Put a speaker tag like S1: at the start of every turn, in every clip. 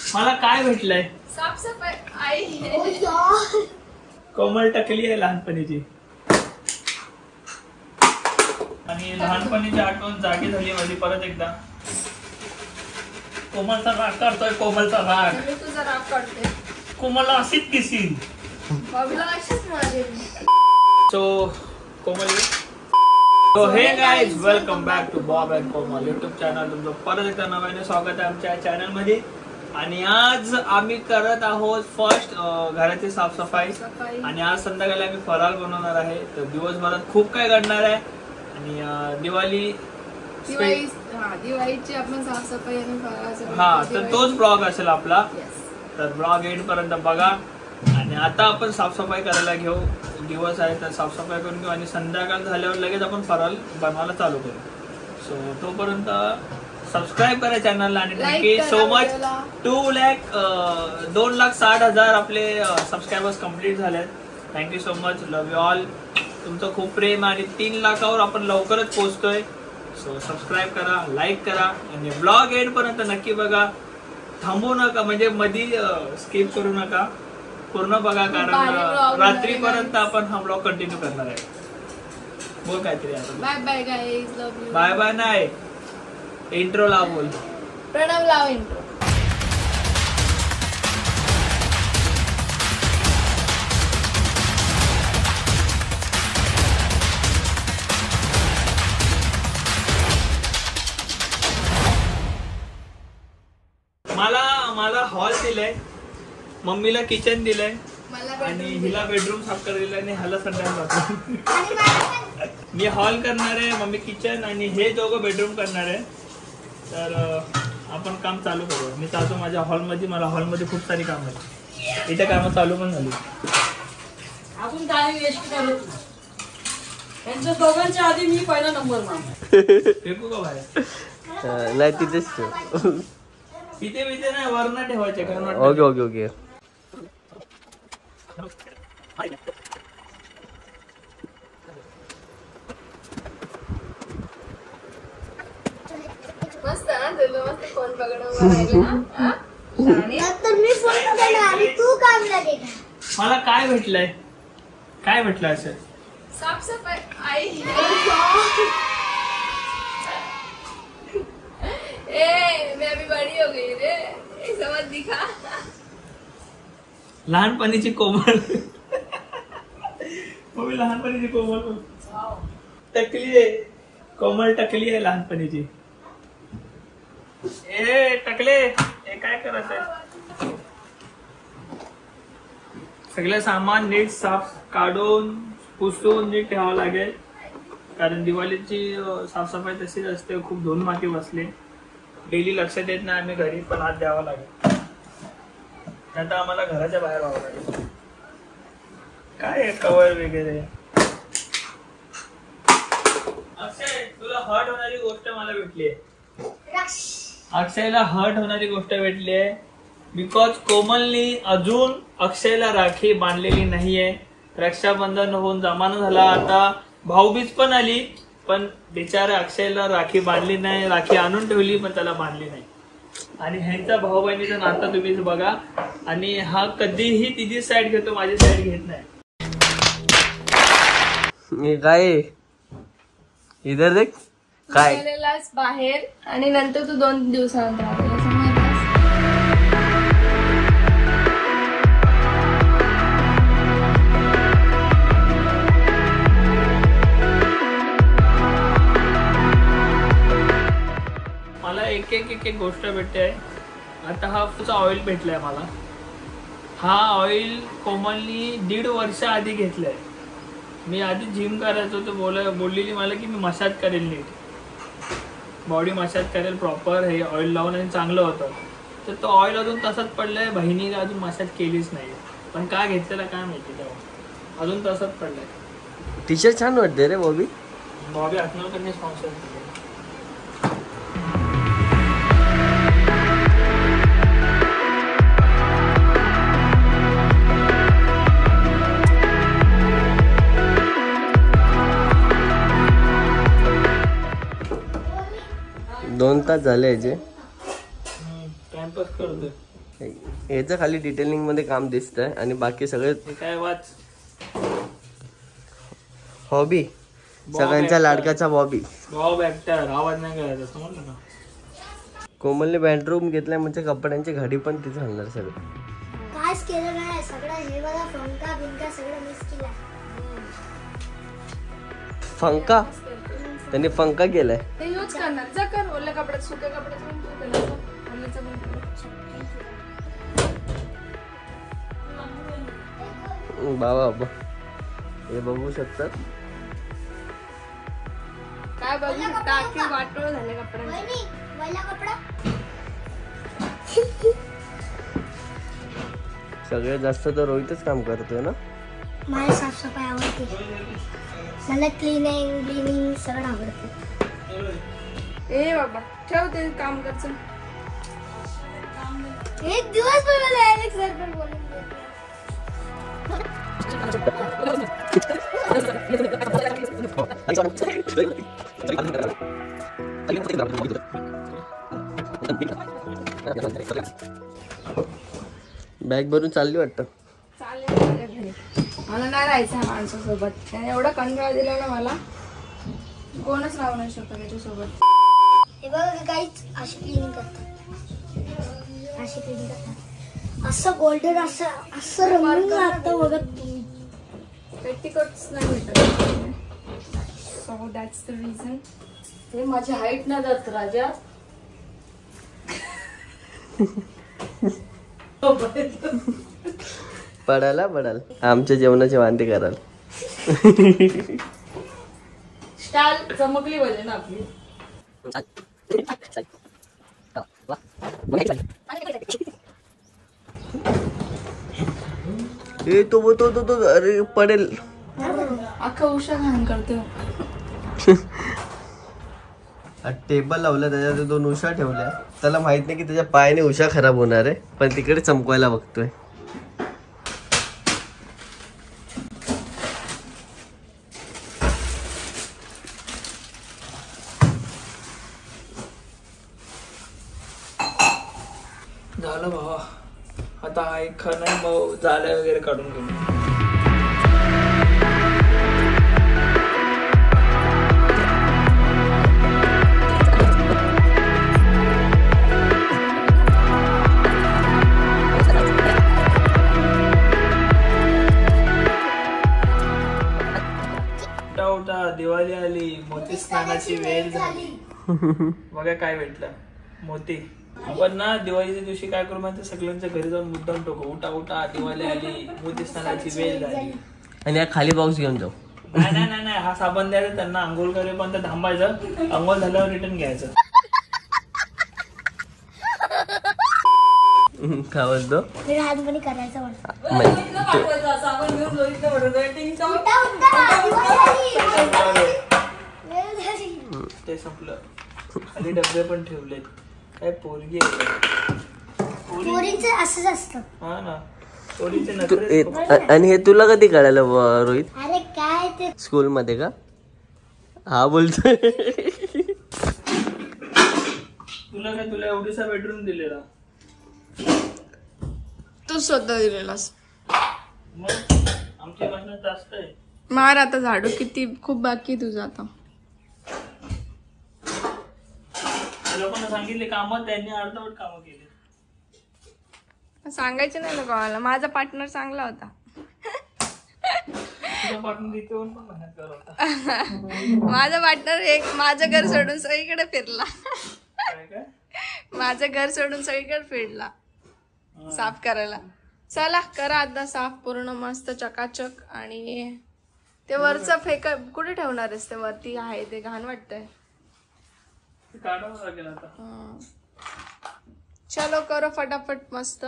S1: मला काय भेटलंय?
S2: साफसफाई आई
S1: कोमल टकली आहे लहानपणीची आणि लहानपणीची आठवण जागी झाली माझी परत एकदा. कोमलचा राग करतोय, कोमलचा राग.
S2: मी तुझा राग काढते.
S1: कोमलला अशीच किसीन.
S2: बाबूला अशीच मारेल.
S1: So Komal, so hey guys, welcome back to Bob and Komal YouTube channel. तुमचं परत एकदा नव्याने स्वागत आहे आमच्या चॅनल मध्ये. आणि आज आम्ही करत आहोत फर्स्ट घराची साफसफाई. आणि आज संध्याकाळी आम्ही फराळ बनवणार आहे. तर दिवसभरात खूप काय घडणार आहे. आणि
S2: दिवाळीची आपण साफसफाई आणि फराळाचं.
S1: हा, तर तोच ब्लॉग असेल आपला. तर ब्लॉग एंड पर्यंत बघा. आणि आता आपण साफसफाई करायला घेऊ. दिवस आहे तर साफसफाई करून घेऊ आणि संध्याकाळ झाल्यावर लगेच आपण फराळ बनवायला चालू करू. सो तोपर्यंत सबस्क्राईब करा चॅनलला. आणि थँक्यू सो मच. 2,60,000 आपले सबस्क्रायबर्स कम्प्लीट झाले. Thank you so much. Love you all. तुमचं खूप प्रेम. आणि 3 लाखावर आपण लवकरच पोहोचतोय. सो सबस्क्राईब करा, लाईक करा आणि ब्लॉग एंड पर्यंत नक्की बघा. थांबू नका, म्हणजे मध्ये स्किप करू नका, पूर्ण बघा. कारण रात्रीपर्यंत आपण हा ब्लॉग कंटिन्यू करणार आहे. बोल काहीतरी.
S2: Bye bye guys, love you.
S1: Bye bye नाही, इंट्रो लाव. बोल
S2: प्रणव लाव इंट्रो.
S1: मला हॉल दिलाय, मम्मीला किचन दिलंय आणि हिला बेडरूम साफ करायला आणि ह्याला संडास. मी हॉल करणार आहे, मम्मी किचन आणि हे दोघं बेडरूम करणार आहे. तर आपण काम चालू करू. मी चालतो माझ्या हॉलमध्ये. मला हॉलमध्ये खूप सारी काम आहेत. इथे कामं चालू पण झाली.
S3: आपण टाइम वेस्ट करत त्यांच्या दोघांच्या आधी मी पहिला नंबर मारणार.
S1: फेकू का बाहेर?
S4: नाही, तिथेच
S1: तिथे नाही, वरनं ठेवायचे.
S4: Okay okay okay.
S2: मस्त ना, तुला मस्त फोन पकडून.
S1: मला काय भेटलंय? काय भेटलं असं?
S2: साफसफाई आई मैं अभी बड़ी हो गई रे, समझ दिखा.
S1: लहानपणीची कोमल. मम्मी लहानपणीची कोमल टकली आहे. कोमल टकली आहे लहानपणीची. ए टकले, हे काय करत आहे? सगळं सामान नीट साफ काढून पुसून नीट ठेवावं लागेल. कारण दिवाळीची साफसफाई तशीच असते. खूप धूळ माती बसले. डेली लक्ष देत नाही आम्ही घरी, पण हात द्यावा लागेल. नंतर आम्हाला घराच्या बाहेर व्हावं लागेल. काय आहे कवर वगैरे. अक्षय, तुला हर्ट होणारी गोष्ट मला भेटली आहे. अक्षयला हर्ट होणारी गोष्ट भेटली आहे. बिकॉज कोमलनी अजून अक्षयला राखी बांधलेली नाहीये. रक्षाबंधन होऊन जमाना झाला. आता भाऊबीज पण आली, पण बिचारा अक्षयला राखी बांधली नाही. राखी आणून ठेवली पण त्याला बांधली नाही. आणि ह्यांचा भाऊ बहिणीचा नाता तुम्ही बघा. आणि हा कधीही तिची साईड घेतो, माझी साईड घेत नाही.
S4: काय इधर देख काय
S2: गेलेलास बाहेर आणि नंतर तू 2 दिवसानंतर
S1: मला एक एक गोष्ट भेटते. आता हा ऑइल भेटलाय मला. हा ऑइल कोमलनी 1.5 वर्ष आधी घेतलाय. मी आधी जिम करायचो, तो बोललेली मला की मी मसाज करेल, नीट बॉडी मसाज करेल प्रॉपर, हे ऑइल लावून आणि चांगलं होतं. तर तो ऑइल अजून तसंच पडलाय. बहिणीला अजून मसाज केलीच नाही. पण काय घेतलेला काय माहिती, तेव्हा अजून तसंच पडलाय.
S4: टी शर्ट छान वाटते रे बॉबी.
S1: बॉबी आत्महत्या स्पॉन्सर.
S4: दोन तास झाले याचे.
S1: टाइमपास करतोय.
S4: याचं खाली डिटेलिंग मध्ये काम दिसतंय आणि बाकी सगळे
S1: हे काय वाच
S4: हॉबी सगळ्यांच्या लाडकाचा बॉबी.
S1: बॉब ऍक्टर आवाज नाही करायचा समजलं का.
S4: कोमलने बेडरूम घेतलाय म्हणजे कपड्यांची घडी पण तिथे घालणार सगळं.
S5: काहीच केलं नाही सगळं हे बघा पंखा बिंका सगळं मिस केलं.
S4: फंका त्यांनी फंका केलाय.
S2: ते यूज करणार जा कर ओल्या कपड्यात सुक्या कपड्यात पण तू करायचं ओल्याचं पण कर.
S4: बाबा हे बघू शकतात.
S2: काय बघू शकता अख्खे वाटोळ झाले कपड्यांचे.
S5: वहिनी पहिला कपडा
S4: सगळ्यात जास्त तर रोहितच काम करतोय ना.
S5: मला साफसफाई आवडते. मला क्लिनिंग सगळं आवडते.
S2: ए बाबा ठेव ते काम करचं.
S5: एक दिवस पण मला एलेक्स सर पण बोलून देते.
S4: बॅग भरून चालली वाटतं.
S2: चालेल माझ्या घरी मला नाही राहायचं ह्या माणसासोबत. त्याने एवढा कंटाळा दिला ना मला कोणच राहू नाही शकत त्याच्यासोबत.
S5: हे बघा काहीच अशी क्लिनिंग करतात. अशी क्लिनिंग करतात असं गोल्डन असं रंगून लागतं बघत तुम्ही.
S2: पेटिकोट्स नाही भेटत. So that's the reason.
S3: ते माझी हाईट नाही जात राजा.
S4: पडाल आमच्या जेवणाचे वांदे कराल.
S3: स्टाईल चमकली पाहिजे ना आपली.
S4: तो अरे पडेल.
S2: अख्खा उषा घाण करतो.
S4: टेबल लावलं त्याच्यात 2 उषा ठेवल्या. त्याला माहित नाही की त्याच्या पायाने उषा खराब होणार आहे पण तिकडे चमकवायला बघतोय.
S1: झालं भावा आता हा एक खण भाऊ जाळ्या वगैरे काढून घेऊ. उठा दिवाळी आली मोती स्नानाची वेळ झाली. बघा काय भेटलं मोती. आपण ना दिवाळीच्या दिवशी काय करू माहिती सगळ्यांच्या घरी जाऊन मुद्दाम टोकू उठा उठा दिवाळी आली मोती स्नानाची वेळ झाली.
S4: आणि या खाली पाऊस घेऊन जाऊ.
S1: नाही हा साबण द्यायचा त्यांना आंघोळ करेपर्यंत थांबायचं. आंघोळ झाल्यावर रिटर्न घ्यायचं.
S4: काय बोलतो
S5: लहानपणी करायचं
S3: साबण घेऊन
S1: ते संपलं. खाली डबे पण ठेवलेत. काय पोरगी आहे.
S5: पोरींचं असंच असतं.
S1: हा ना पोरीचे नखरे.
S4: आणि हे तुला कधी कळालं रोहित.
S5: अरे काय ते
S4: स्कूल मध्ये का. हा बोलतोय.
S1: तुला एवढीसा बेडरूम दिलेला
S2: तू स्वतः दिलेलास.
S1: मग आमची भाषण जास्त आहे.
S2: मार आता झाडू किती खूप बाकी तुझं आता.
S1: लोकांना सांगितले कामं त्यांनी अर्धवट कामं केली.
S2: सांगायचं नाही ना कोणाला. माझा पार्टनर चांगला होता.
S1: तुझा पार्टनर इथे येऊन पण मेहनत करत होता.
S2: माझा पार्टनर एक माझं घर सोडून सगळीकडे फिरला.
S1: काय
S2: माझं घर सोडून सगळीकडे फिरला साफ करायला. चला करा आता साफ पूर्ण मस्त चकाचक. आणि ते वरचं कुठे ठेवणार आहेस. ते वरती आहे ते घाण वाटतंय.
S1: काढावं लागेल आता.
S2: चलो करो फटाफट मस्त.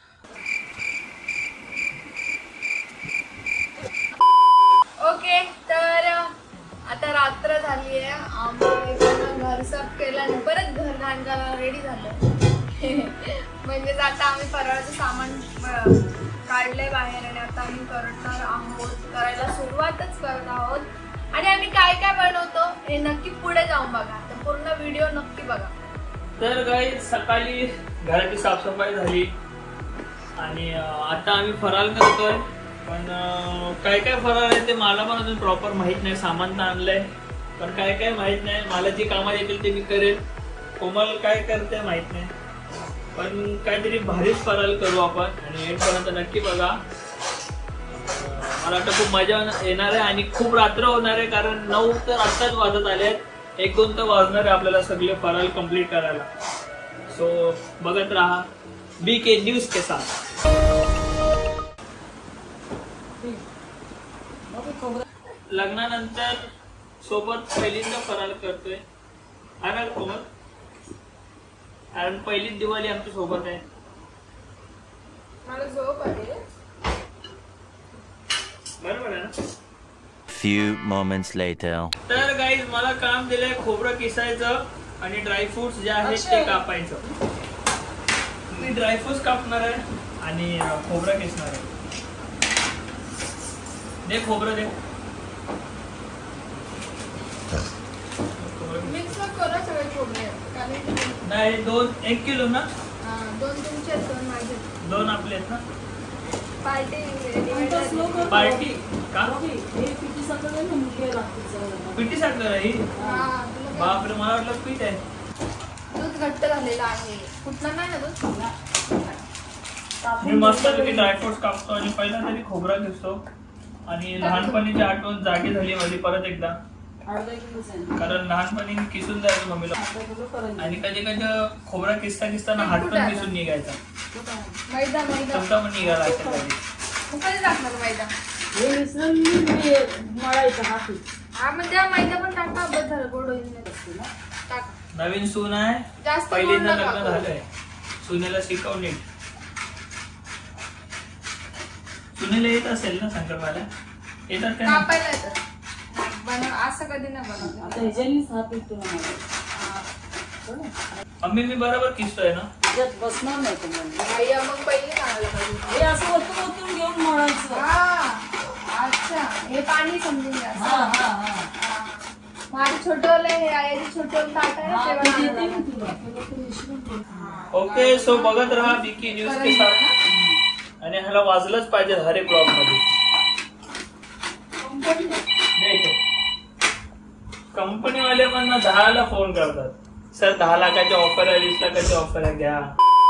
S2: ओके तर आता रात्र झाली आहे. आम्ही घर साफ केलं आणि परत घर घाण करायला रेडी झालं. म्हणजेच आता आम्ही फराळाचं सामान काढलंय बाहेर आणि आता आम्ही करणार आहोत. करायला सुरुवातच करत आहोत. आणि आम्ही काय काय बनवतो हे नक्की पुढे जाऊन बघा. तर पूर्ण व्हिडिओ नक्की बघा.
S1: तर काही सकाळी घराची साफसफाई झाली. आणि आता आम्ही फराळ करतोय. पण काय काय फराळ आहे ते मला पण अजून प्रॉपर माहित नाही. सामान तर आणलंय पण काय काय माहित नाही. मला जी कामात येतील ते मी करेल. कोमल काय करते माहित नाही. पण काहीतरी भारीच फराळ करू आपण आणि एंडपर्यंत नक्की बघा. मला वाटतं खूप मजा येणार आहे आणि खूप रात्र होणार आहे. कारण 9 तर आत्ताच वाजत आले आहेत. 1-2 तर वाजणार आहे आपल्याला सगळे फराळ कम्प्लीट करायला. सो बघत राहा BK न्यूज के साथ. लग्नानंतर सोबत पहिल्यांदा फराळ करतोय. आहे कोमल? कारण पहिलीच दिवाळी आमच्या सोबत आहे.
S2: मला झोप आली.
S1: बरोबर आहे ना?
S6: Few moments later.
S1: तर गाईज मला काम दिलंय खोबरं किसायचं आणि ड्रायफ्रुट्स जे आहेत ते कापायचं. मी ड्रायफ्रुट्स कापणार आहे आणि खोबरं किसणार आहे. दे खोबरं दे.
S2: मिक्स करा सगळे खोबरे.
S1: नाही 1 किलो ना?
S2: 2 तुमचे 2 माझे.
S1: 2 आपले आहेत ना?
S2: पार्टी
S1: का?
S3: पिठी साखर आहे ना, मुलगी लागते.
S1: पिठी साखर आहे ही? बापरे मला वाटलं पीठ आहे.
S2: दूध घट्ट झालेलं आहे. कुठलं नाही ना दूध.
S1: मी मस्त ड्रायफ्रुट्स कापतो आणि पहिला तरी खोबरा किसतो. आणि लहानपणीची आठवण जागी झाली माझी परत एकदा. कारण लहानपणी मी किसून जायचो मम्मीला आणि कधी कधी खोबरा किसताना हात पण किसून निघायचा.
S2: मैदा
S1: तुमचा पण निघाला असेल कधी.
S2: कधी टाकणार मैदा?
S3: हे मिश्रण मळायचं हा पीठ.
S2: हा मग त्या मैदा पण टाका. बस झालं गोड होईल. टाका.
S1: नवीन सून आहे.
S2: जास्त
S1: पहिल्यांदा
S2: गोड नका
S1: लग्न झालंय. सुनेला शिकव नीट. सुनेला येत असेल ना शंकरपाळ्या? येतात का?
S2: कापायला येतं. असं कधी नाही बनवलं.
S3: आता ह्याच्यानीच हा पीठ तुला
S1: मम्मी मी बरोबर किसतोय ना?
S3: त्याच्यात बसणार नाही तुम्हाला.
S2: आई मग पहिले सांगायला पाहिजे.
S3: हे असं वरतून वरतून घेऊन मळायचं.
S2: अच्छा हे पाणी समजून घ्या.
S3: हा हा हा.
S2: माझं छोटं हे आहे छोटं ताट आहे ते
S3: देते
S2: बनवलं.
S3: मी तुला.
S1: ओके सो बघत राहा BK न्यूज के साथ. आणि ह्याला वाजलंच पाहिजे हर एक ब्लॉग मध्ये. कंपनी वाले पण 10ला फोन करतात. सर 10 लाखाची ऑफर आहे, 20 लाखाची ऑफर आहे, घ्या.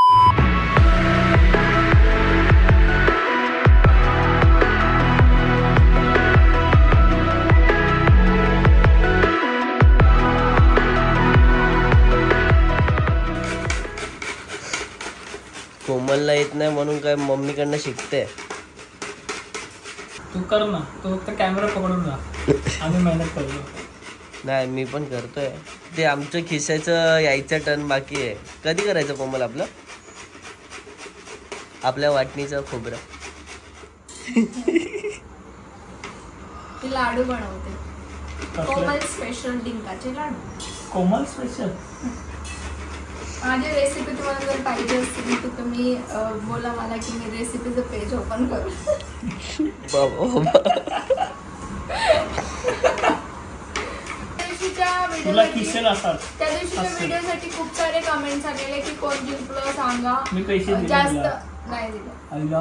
S4: कोमलला येत नाही म्हणून काय मम्मीकडनं शिकते.
S1: तू कर ना. तू फक्त कॅमेरा पकडून राहा. आम्ही मेहनत करतो.
S4: नाही मी पण करतोय. ते आमचं खिसायचं यायचं टर्न बाकी आहे. कधी करायचं कोमल आपलं? आपल्या वाटणीचं खोबरं.
S2: लाडू बनवते. कोमल स्पेशल डिंकाचे लाडू.
S1: कोमल स्पेशल.
S2: माझी रेसिपी तुम्हाला जर पाहिजे असतील तर तुम्ही बोला मला की मी रेसिपीचं पेज ओपन करू.
S1: तुला किसेल असाल.
S2: त्या दिवशीच्या व्हिडिओसाठी खूप सारे कमेंट्स आलेले की कोण जिंकलं सांगा.
S1: मी पैसे दिले
S2: जास्त
S1: तुला.
S2: नाही दिलं.
S1: अय्या,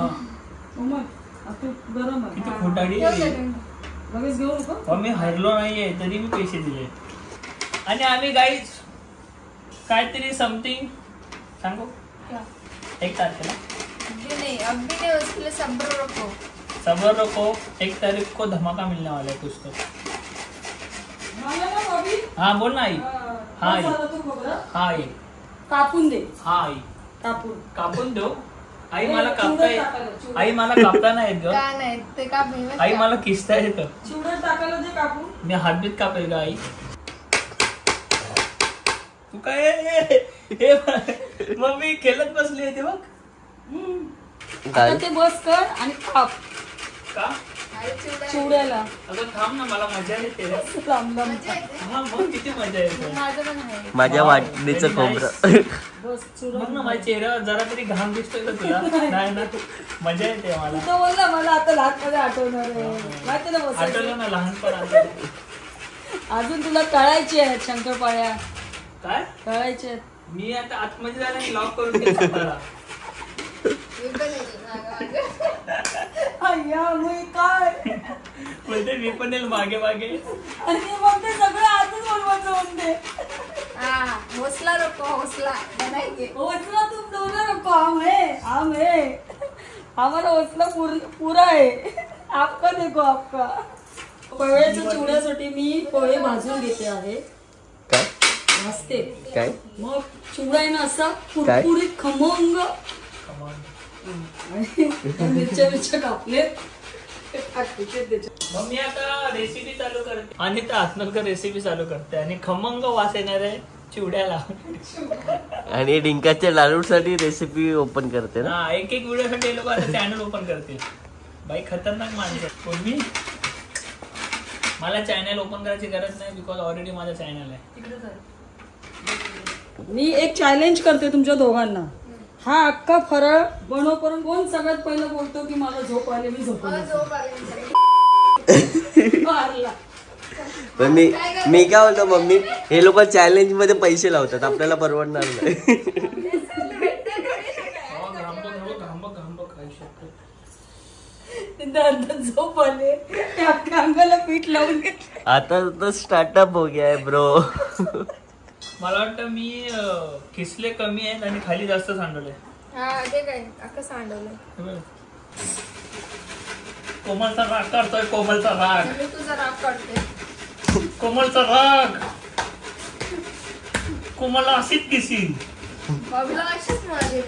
S3: गरम आहे.
S1: किती खोटाडी
S2: ठेव
S1: आहे.
S2: जरा.
S3: लगेच घेऊ नको.
S1: मी हरलो नाहीये तरी मी पैसे दिले. आणि आम्ही गाईज काहीतरी समथिंग सांगू.
S2: क्या?
S1: 1 तारखेला
S2: अभी नहीं उसके लिए सब्र रखो.
S1: 1 तारीख को धमाका मिलने वाला है कुछ तो.
S3: मला ना भाभी.
S1: हाँ बोल ना आई. हाँ आई.
S3: झालं तू खोबरं?
S1: हाँ आई.
S3: कापून दे.
S1: हाँ आई. कापून देऊ. आई मला
S3: चिवडा
S1: कापता
S3: टाकायला, चिवडा.
S1: आई मला कापता नाही येत ग.
S2: का नाही ते का भेवत
S1: आई
S2: का?
S1: मला किसता येतं.
S3: चिवडा टाकायला दे कापून.
S1: मी हातबीत कापेल का आई? तू काय हे मम्मी खेळत बसली आहे ते बघ.
S3: आता ते बस कर आणि काप
S1: का?
S2: अरे चिवडा
S3: चिवड्याला.
S1: अगं थांब ना मला मजा येते.
S3: लांब लांब.
S2: मजा येते.
S1: हा मग किती मजा येते.
S2: माझं पण आहे.
S4: माझ्या
S1: Wow,
S4: वाटणीचं
S1: very
S4: खोबरं.
S3: बस चिवडा.
S1: बघ ना माझ्या चेहऱ्यावर जरा तरी घाम दिसतोय का तुला? नाही ना. मजा येते मला.
S3: तो बोलला मला आता लहानपणी आठवणार आहे. माहिती ना बसायचं.
S1: आठवलं ना लहानपण आलं.
S3: अजून तुला तळायची आहेत शंकरपाळ्या.
S1: काय?
S3: तळायचे आहेत.
S1: मी आता आतमध्ये जायला लॉक करून घेतला.
S2: मी पण येते.
S3: या मी काय
S1: बोलते मी पण येईल मागे मागे.
S3: आणि मग ते सगळे आजच बनवायचं म्हणते.
S2: हा हौसला रखो हौसला बनाएंगे.
S3: हौसला तुम दोनों रखो, हम है हमारा हौसला पूरा है. आपका देखो आपका. पोह्याच्या चिवड्यासाठी मी पोहे भाजून घेते आहे.
S4: काय
S3: भाजते
S4: काय
S3: मग चिवडा आहे ना असा कुरकुरीत खमंग. आणि मिरच्या कापले
S1: मग मी आता रेसिपी चालू करते. आणि तर आत्मकर रेसिपी चालू करते आणि खमंग वास येणार आहे चिवड्याला.
S4: आणि डिंकाच्या लाडूसाठी रेसिपी ओपन करते ना.
S1: हा एक एक व्हिडिओ साठी लोक आता चॅनल ओपन करतील. बाई खतरनाक माणसं कोण मी. मला चॅनल ओपन करायची गरज नाही बिकॉज ऑलरेडी माझा चॅनल आहे.
S3: मी एक चॅलेंज करते तुमच्या दोघांना. हा अख्खा फराळ बनवपर्यंत कोण सगळ्यात पहिलं बोलतो की मला झोप आली मी झोपलो.
S2: मला झोप आली.
S3: मारला.
S4: पण मी काय बोलतो मम्मी, हे लोक चॅलेंज मध्ये पैसे लावतात, आपल्याला परवडणार नाही.
S3: नंतर झोप आले अख्ख्या अंगाला पीठ लावून घेतलं.
S4: आता तर स्टार्टअप हो गया है ब्रो.
S1: मला वाटतं मी खिसले कमी आहेत आणि खाली जास्त सांडवले.
S2: हा ते काय अख्खं सांडवलं.
S1: कोमलचा राग करतोय. कोमलचा राग.
S2: मी तुझा राग काढते.
S1: कोमलचा राग. कोमलला अशीच किसीन.
S2: बाबीला अशीच म्हणाले.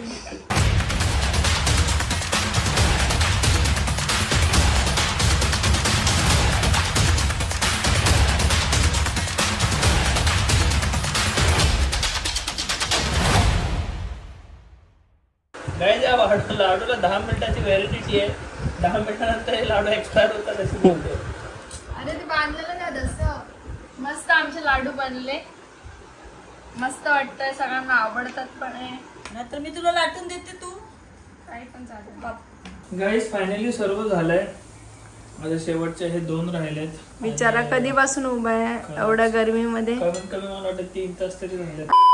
S1: लाडूला 10 मिनिटाची व्हॅलिडिटी आहे. 10 मिनिटानंतर हे लाडू एक्सपायर होतात असे बोलते.
S2: अरे ते बांधलेलं नाही तसं. मस्त आमचे लाडू बनले. मस्त वाटतंय सगळ्यांना आवडतात पण आहे.
S3: नाहीतर मी तुला लाटून देते तू
S2: काही पण चालेल.
S1: गाईस फायनली सर्व झालंय. माझ्या शेवटचे हे 2 राहिलेत.
S2: बिचारा कधीपासून उभा आहे एवढ्या गर्मीमध्ये.
S1: कमीत कमी मला वाटतं 3 तास तरी झाले.